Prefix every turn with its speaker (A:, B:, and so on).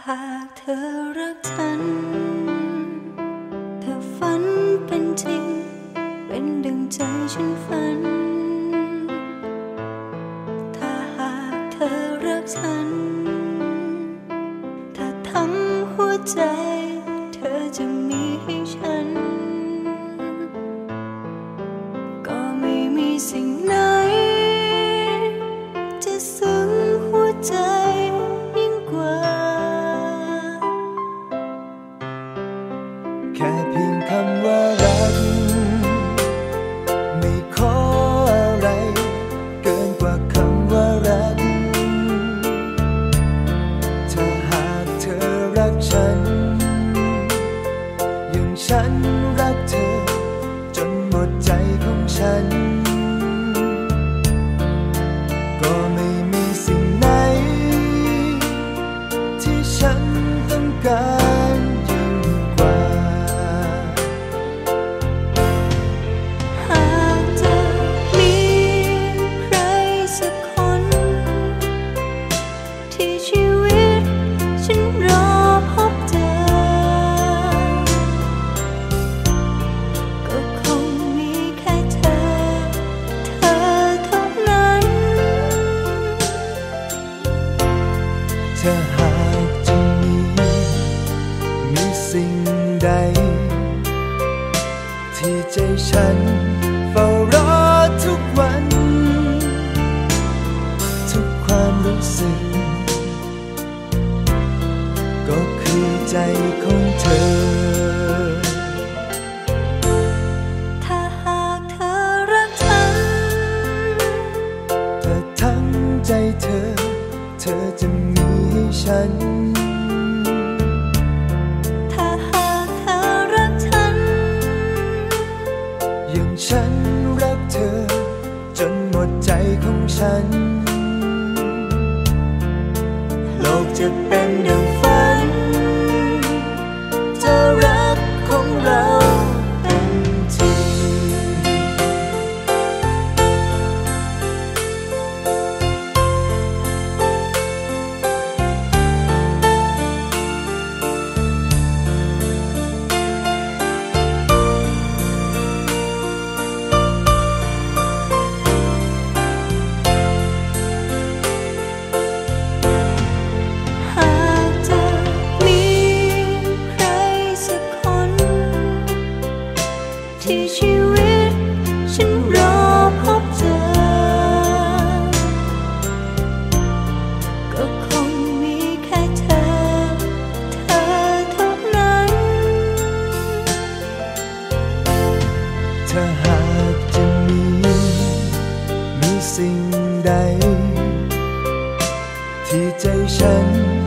A: หากเธอรักฉันเธอฝันเป็นจริงเป็นดังใจฉันฝันถ้าหากเธอรักฉันถ้าทั้งหัวใจเธอจะมีให้ฉันก็ไม่มีสิ่งไหนจะซึ้งหัวใจยิ่งกว่า
B: แค่เพียงคำว่ารักไม่ขออะไรเกินกว่าคำว่ารักถ้าหากเธอรักฉันอย่างฉันรักเธอจนหมดใจของฉันก็ไม่มีสิ่งไหนที่ฉันต้องการยิ่งกว่า
A: หากจะมีใครสักคนที่ชีวิตฉันรอพบเจอก็คงมีแค่เธอเท่านั้น
B: ถ้าหากจะมีสิ่งใดที่ใจฉันเฝ้ารอทุกวันทุกความรู้สึกก็คือใจของเธอ
A: ถ้าหากเธอรักฉัน
B: ถ้าทั้งใจเธอจะมีให้ฉัน
A: ถ้าหากเธอรักฉัน
B: อย่างฉันรักเธอจนหมดใจของฉันโลกจะเป็นดังฝันจะรักของเราเป็นจริง
A: หากจะมีใครสักคนที่ชีวิตฉันรอพบเจอก็คงมีแค่เธอเท่านั้น
B: ถ้าหากจะมีสิ่งใดที่ใจฉัน